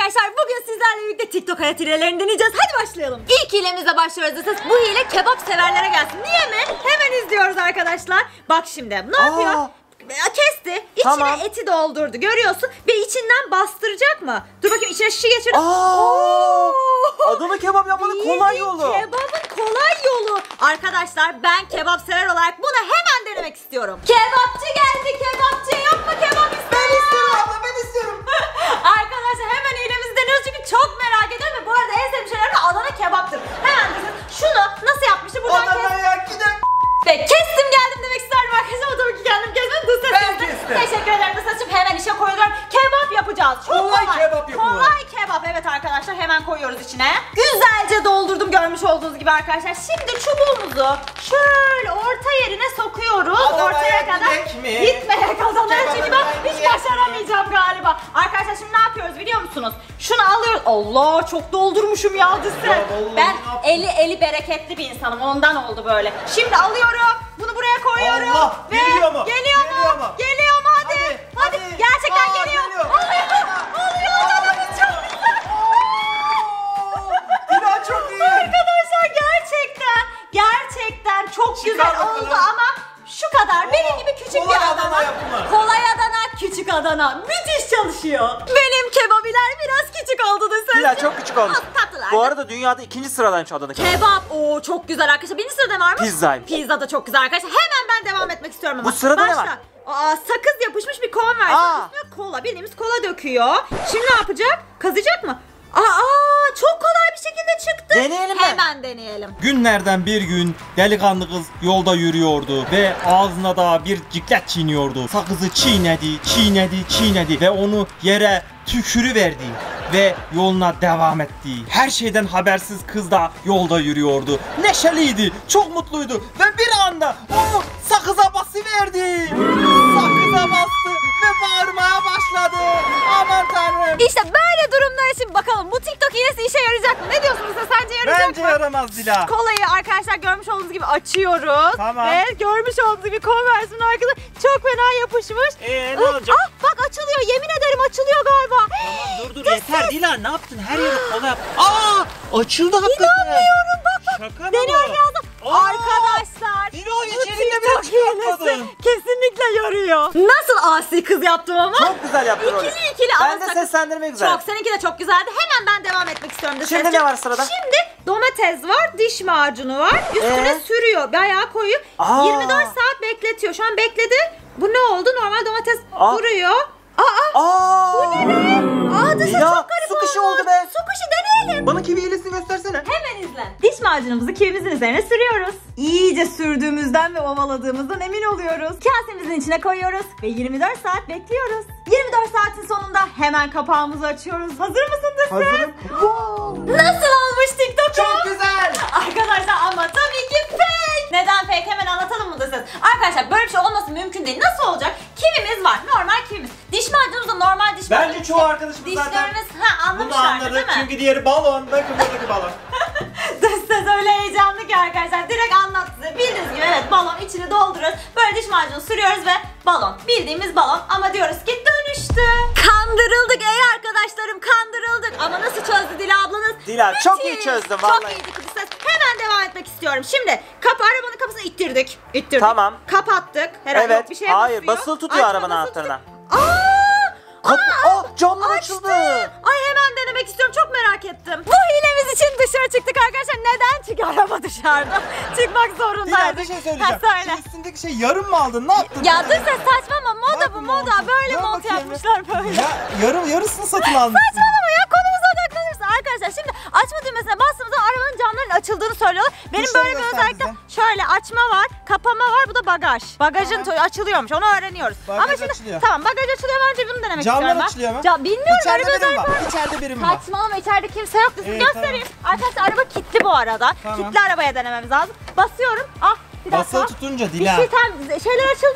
arkadaşlar, bugün sizlerle birlikte TikTok hayat hilelerini deneyeceğiz. Hadi başlayalım. İlk hilemizle başlıyoruz esas. Bu hile kebap severlere gelsin. Niye mi? Hemen izliyoruz arkadaşlar. Bak şimdi ne yapıyor? Kesti. İçine tamam. eti doldurdu. Görüyorsun. Ve içinden bastıracak mı? Dur bakayım, içine şişi geçir. Adana kebap yapmanın kolay yolu. Kebabın kolay yolu. Arkadaşlar, ben kebap sever olarak bunu hemen denemek istiyorum. Kebapçı geldi, kebapçı. Yapma kebap istiyorum. Ben istiyorum abla, ben istiyorum. Arkadaşlar, hemen hilemizi deniyoruz çünkü çok merak ediyorum ve bu arada en sevdiğim şeyler de Adana kebaptır. Hemen bakın, şunu nasıl yapmıştı? Buradan Adana'ya gidelim. ve kestim geldim demek isterim arkadaşlar. O tabii ki kendim kesmedim. Dış ses Ben kestim. kestim. Teşekkür ederim dış sesçim. Hemen işe koyuyorum. Kebap yapacağız. Çok kolay. Kebap yapımı. Kolay kebap. Evet arkadaşlar, hemen koyuyoruz içine. Güzelce doldurdum görmüş olduğunuz gibi arkadaşlar. Şimdi çubuğumuzu şöyle orta yerine sokuyoruz. Adana'ya ortaya kadar gitmeye kazanırız. Çünkü ben hiç başaramayacağım galiba. Arkadaşlar, şimdi ne yapıyoruz biliyor musunuz? Şunu alıyoruz. Allah, çok doldurmuşum ya dış ses. Ben eli bereketli bir insanım. Ondan oldu böyle. Şimdi alıyorum. Bunu buraya koyuyorum. Allah, ve geliyor mu? Geliyor mu? Geliyor mu? Hadi. Gerçekten geliyor. Oluyor. Adamımız çok güzel. Dila çok iyi. Arkadaşlar, gerçekten çok güzel bakalım. oldu ama şu kadar. Benim gibi küçük kolay bir Adana. Adana yapımı. Kolay Adana, küçük Adana. Müthiş çalışıyor. Benim kebabiler biraz küçük oldu da sen. Dila çok küçük olmuş. Tatlılar. Bu arada dünyada 2. sıradaymış Adana kebap. Kebap. Oo, çok güzel arkadaşlar. Birinci sırada ne varmış? Pizzaymış. Pizza da çok güzel arkadaşlar. Hemen ben devam etmek istiyorum ama. Bu sırada ne var? Sakız yapışmış bir kon var. Üstüne kola. Bildiğimiz kola döküyor. Şimdi ne yapacak? Kazıyacak mı? Çok kolay bir şekilde çıktı. Deneyelim mi? Hemen deneyelim. Günlerden bir gün delikanlı kız yolda yürüyordu ve ağzına da bir ciklet çiğniyordu. Sakızı çiğnedi ve onu yere tükürüverdi ve yoluna devam etti. Her şeyden habersiz kız da yolda yürüyordu. Neşeliydi, çok mutluydu ve bir anda onu sakıza basıverdi. Sakıza bastı ve bağırmaya başladı. Aman tanrım. İşte böyle durumlar için bakalım bu TikTok hilesi işe yarayacak mı? Ne diyorsunuz size? Sence yarayacak Bence mı? yaramaz Dila. Kolayı arkadaşlar görmüş olduğunuz gibi açıyoruz. Tamam. Ve görmüş olduğunuz gibi Converse'ın arkada çok fena yapışmış. Ne olacak? Bak açılıyor, yemin ederim açılıyor galiba. Tamam dur yeter Dila, ne yaptın? Her yeri kola yap. Açıldı hakikaten. İnanmıyorum, bak. Şaka mı Deniyorum bu? birazdan. Aa! Arkadaşlar, Dila bu içeriğinde TikTok bile çıkartmadın. hilesi kesinlikle yarıyor. Nasıl asi kız yaptım ama? Çok güzel yaptın rolü. İkili Ben ama de sakın- seslendirme güzel. Çok, seninki de çok güzeldi. Hemen ben devam etmek istiyorum. Şimdi ne var sırada? Şimdi domates var, diş macunu var. Üstüne sürüyor, bayağı koyu. Aa. 24 saat bekletiyor. Şu an bekledi. Bu ne oldu? Normal domates duruyor. Bu ne be? Dışı Dila, çok garip su kışı olmuş. oldu be. Su kışı deneyelim. Bana kivi hilesini göstersene. Hemen izle. Diş macunumuzu kivimizin üzerine sürüyoruz. İyice sürdüğümüzden ve ovaladığımızdan emin oluyoruz. Kasemizin içine koyuyoruz ve 24 saat bekliyoruz. 24 saatin sonunda hemen kapağımızı açıyoruz. Hazır mısın Dış Ses? Hazırım. Nasıl olmuş TikTok'u? Çok güzel. Arkadaşlar ama tabii ki fake. Neden fake? Hemen anlatalım mı Dış Ses? Arkadaşlar, böyle bir şey olması mümkün değil. Nasıl olacak? Kivimiz var. Normal kivimiz. Diş macunumuz da normal diş macunu. Bence çoğu arkadaşımız zaten Dişlerimiz bunu anlamışlardı değil anladı. mi? Çünkü diğeri balon. Bakın buradaki balon. Dış Ses öyle heyecanlı ki arkadaşlar, direkt anlattı size. Bildiğiniz gibi evet, balon içini dolduruyoruz. Böyle diş macunu sürüyoruz ve balon. Bildiğimiz balon ama diyoruz ki dönüştü. Kandırıldık arkadaşlarım, kandırıldık. Ama nasıl çözdü Dila ablanız? Dila, çok iyi Müthiş. çözdün Çok vallahi. iyiydi Dış Ses. Hemen devam etmek istiyorum. Şimdi arabanın kapısını ittirdik. Tamam. Kapattık. Herhalde Evet. yok bir şeye Hayır, basıyor. basılı tutuyor Açma, arabanın basılı anahtarına. tutuyor. Camlar Açtı. açıldı. Ay, hemen denemek istiyorum. Çok merak ettim. Bu hilemiz için dışarı çıktık arkadaşlar. Neden? Çünkü araba dışarıda. Çıkmak zorundaydık. Dila bir şey söyleyeceğim. Söyle. Şu üstündeki şey yarım mı aldın? Ne yaptın? Ya Dış Ses saçmalama. Moda Bak bu bu moda. montu. Böyle Gör mont bakayım yapmışlar böyle. Ya yarısını satın almışsın. Saçmalama ya, konumuza odaklanırsın arkadaşlar. Şimdi açma düğmesine bastığımızda arabanın camlarının açıldığını söylüyorlar. Benim Dışarı böyle bir göster özellikle bize. şöyle açma var, kapama var, bu da bagaj. Bagajın açılıyormuş, onu öğreniyoruz. Bagaj Ama şimdi açılıyor. tamam, bagaj açılıyor, önce bunu denemek Camlar istiyorum ben. açılıyor mu? Bilmiyorum, öyle İçeride bir birim özellik var. var. İçeride birim var. Saçmalama, içeride kimse yok. Size Evet, göstereyim. Arkadaşlar, araba kilitli bu arada. Tamam. Kilitli arabaya denememiz lazım. Basıyorum. Bir dakika. Basılı tutunca Bir Dila. şey şeyler açıldı.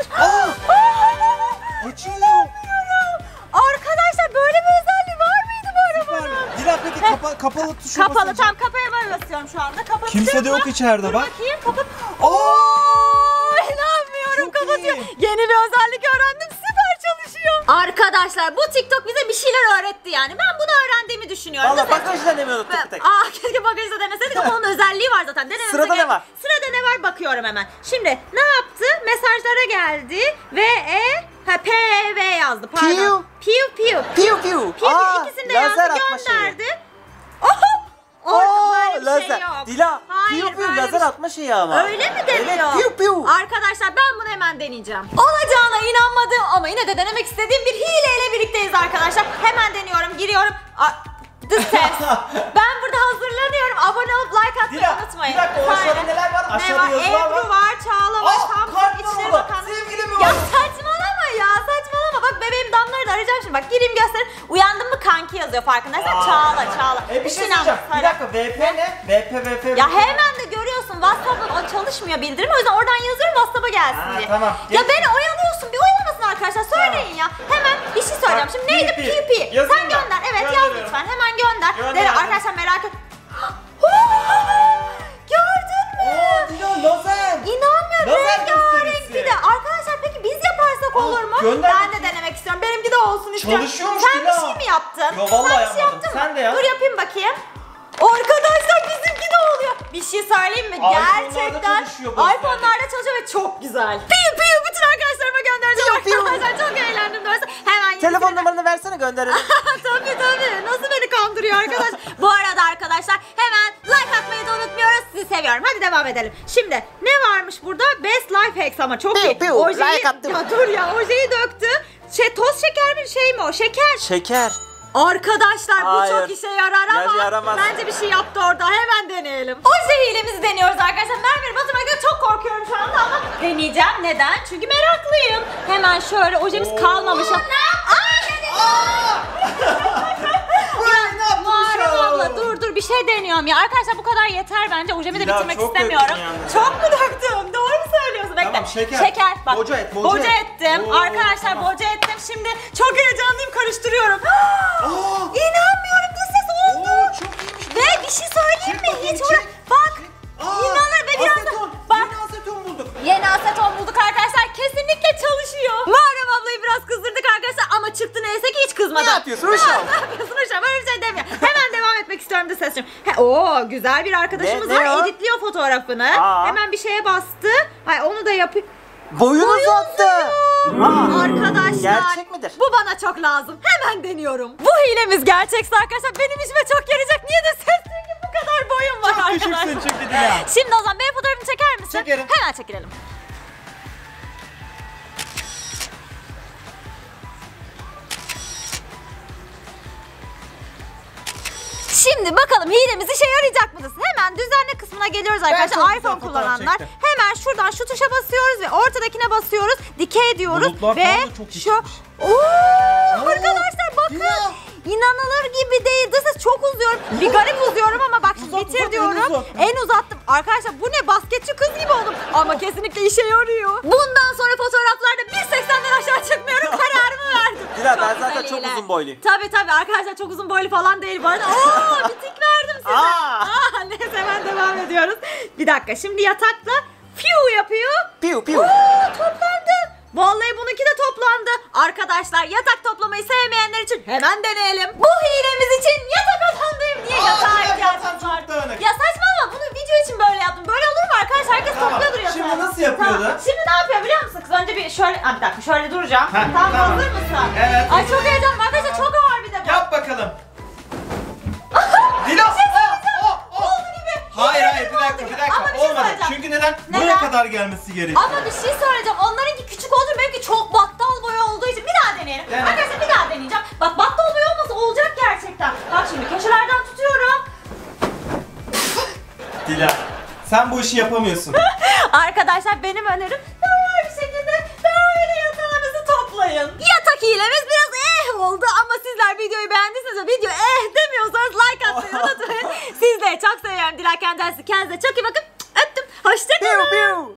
Açılıyor. Arkadaşlar, böyle bir özelliği var mıydı bu arabanın? Dila peki kapalı tuşa Kapalı, basınca. tam kapıya böyle basıyorum şu anda. Kapatıyorum. Kimse de yok içeride, Dur bak. bakayım, kapat. Oo! İnanmıyorum, Çok kapatıyor. iyi. Yeni bir özellik öğrendim. Süper çalışıyor. Arkadaşlar bu TikTok bize bir şeyler öğretti yani. Ben bunu öğrendiğimi düşünüyorum. Valla Mesela- bagajı denemiyorduk tek tek. Keşke bagajda deneseydik ama onun özelliği var zaten. Denememize Sırada gerek- ne var? Sırada ne var bakıyorum hemen. Şimdi ne yaptı? Mesajlara geldi ve P V yazdı. Pardon. Piu piu. Piu piu. İkisini de yazdı gönderdi. Orada böyle bir lazer. şey yok. Dila, Hayır, piu piu böyle bir lazer şey- atma şeyi ama. Öyle mi deniyor? Evet, piu piu. Arkadaşlar ben bunu hemen deneyeceğim. Olacağına inanmadığım ama yine de denemek istediğim bir hileyle birlikteyiz arkadaşlar. Hemen deniyorum, giriyorum. The ses. Ben burada hazırlanıyorum. Abone olup like atmayı Dila, unutmayın. bir dakika, o aşağıda Söyle. neler var? Ne Aşağıda var? yazılar var. Ebru var, Çağla var, Samsun, kartlar İçişleri orada. Bakanlığı. Sevgili mi Ya var? saçmalama ya, saçmalama. Bak bebeğim Damla'yı da arayacağım şimdi. Bak gireyim göstereyim. Uyandın mı kanki yazıyor farkındaysan. Çağla. Bir şey İnanma, söyleyeceğim. Bir söyle. dakika, VP ne? VP. Ya hemen de görüyorsun WhatsApp'ın o çalışmıyor bildirim. O yüzden oradan yazıyorum WhatsApp'a gelsin Ha, diye. tamam. Ya Geç. beni oyalıyorsun. Bir oyalamasın arkadaşlar. Söyleyin ya. Hemen bir şey söyleyeceğim. Bak, Şimdi neydi? PP. PP. Yazayım Sen ben. gönder. Evet yaz Gönderiyorum. lütfen. Hemen gönder. Gönderdim. Arkadaşlar merak et. Gördün mü? Dila lazer. İnanmıyorum. Lazer Rengarenk bir gösterisi. de. Arkadaşlar peki biz yaparsak olur mu? gönder Ben de bakayım. denemek istiyorum. Benimki de olsun istiyorum. Çalışıyormuş Sen Dila. bir şey mi yaptın? Yo, vallahi Sen bir şey yapmadım. yaptın mı? Sen de yap. Dur yapayım bakayım. Arkadaşlar bizimki de oluyor. Bir şey söyleyeyim mi? iPhone'larda Gerçekten çalışıyor bu özellik. iPhone'larda çalışıyor ve çok güzel. Piu piu bütün arkadaşlarıma göndereceğim arkadaşlar. Çok eğlendim doğrusu. Hemen yeni Telefon numaranı versene gönderelim. tabii. Nasıl beni kandırıyor arkadaş? Bu arada arkadaşlar hemen like atmayı da unutmuyoruz. Sizi seviyorum. Hadi devam edelim. Şimdi ne varmış burada? Best Life Hacks ama çok iyi. Piu, like attım. Ya dur ya ojeyi döktü. Toz şeker mi şey mi o? Şeker. Şeker. Arkadaşlar bu Hayır. çok işe yarar ama Yaramaz. bence bir şey yaptı orada. Hemen deneyelim. Oje hilemizi deniyoruz arkadaşlar. Mermer'i batırmakta çok korkuyorum şu anda ama deneyeceğim. Neden? Çünkü meraklıyım. Hemen şöyle ojemiz kalmamış. Muharrem abla dur bir şey deniyorum ya. Arkadaşlar bu kadar yeter bence. Ojemi de Dila, bitirmek çok istemiyorum. döktün yalnız. Çok mu döktüm? Doğru mu söylüyorsun? Bekle. Tamam, şeker. Şeker. Bak. Boca et. Boca ettim. Oo, Arkadaşlar tamam. boca ettim. Şimdi çok heyecanlıyım. Karıştırıyorum. İnanmıyorum. Bu ses oldu. Çok iyiymiş. Ve bir şey söyleyeyim mi? Çek Hiç bakayım, uğra... Bak. İnanır ve biraz da... Aseton. Bak. Yeni aseton bulduk. Yeni aseton bulduk arkadaşlar. Kesinlikle çalışıyor. Muharrem ablayı biraz kızdırdık arkadaşlar ama çıktı neyse ki hiç kızmadı. Ne yapıyorsun Uşam? Ne yapıyorsun Uşam? Öyle bir şey demiyor. Hemen devam etmek istiyorum da sesim. Oo güzel bir arkadaşımız Ne var. o? Editliyor fotoğrafını. Aa. Hemen bir şeye bastı. Ay onu da yapayım. Boyun uzattı. Arkadaşlar. Gerçek midir? Bu bana çok lazım. Hemen deniyorum. Bu hilemiz gerçekse arkadaşlar benim işime çok yarayacak. Niye de ses rengi bu kadar boyum var arkadaşlar. Küçüksün çünkü Dila. Şimdi o zaman benim fotoğrafımı çeker misin? Çekerim. Hemen çekilelim. Şimdi bakalım hilemiz işe yarayacak mıdır? Hemen düzenle kısmına geliyoruz çok arkadaşlar. güzel iPhone fotoğraf kullananlar. çektim. Hemen şuradan şu tuşa basıyoruz ve ortadakine basıyoruz. Dikey diyoruz Bulutlar ve falan da çok şu... yüksekmiş. Arkadaşlar bakın. Ya. İnanılır gibi değil. Dış ses çok uzuyorum. Bir garip uzuyorum ama bak şimdi Uzat, bitir uzat, diyorum. en uzat. En uzattım. Arkadaşlar bu ne basketçi kız gibi oldum. Ama kesinlikle işe yarıyor. Bundan sonra fotoğraflarda 1.80'den aşağı çıkmıyorum. Kararımı verdim. Dila, ben Çok zaten güzel çok hile. uzun boyluyum. Tabii arkadaşlar çok uzun boylu falan değil bu arada. Oo bir tik verdim size. Aa. Neyse hemen devam ediyoruz. Bir dakika şimdi yatakla fiu yapıyor. Piu piu. Toplandı. Vallahi bununki de toplandı. Arkadaşlar yatak toplamayı sevmeyenler için hemen deneyelim. Bu hilemiz için yatak atandayım diye yatağa ihtiyacımız var. çok dağınık. Ya saçmalama bunu video için böyle yaptım. Böyle olur mu arkadaşlar? Herkes Tamam, topluyordur yatağı. şimdi nasıl yapıyordu? Tamam, şimdi ne yapıyor biliyor musun kız? Önce bir şöyle, bir dakika şöyle duracağım. Heh, tamam, tamam. hazır mısın? Evet. Ay çok heyecanlıyım arkadaşlar çok ağır bir de bu. Yap bakalım. Dila. Oldu gibi. Hayır Yemin bir oldu dakika gibi. bir dakika Ama bir şey olmadı. söyleyeceğim. Çünkü neden? Neden? Buraya kadar gelmesi gerekiyor. Ama bir şey söyleyeceğim. Onlarınki küçük olduğu benimki çok battal boyu olduğu için bir daha deneyelim. Dene. Arkadaşlar bir daha deneyeceğim. Bak battal boyu olmasa olacak gerçekten. Bak şimdi köşelerden tutuyorum. Dila sen bu işi yapamıyorsun. Arkadaşlar benim önerim normal bir şekilde böyle yatağınızı toplayın. Yatak hilemiz biraz oldu ama sizler videoyu beğendiyseniz ve video demiyorsanız like atmayı unutmayın. Sizleri çok seviyorum. Dilerken dersi kendinize çok iyi bakın. Öptüm. Hoşçakalın. Piu piu.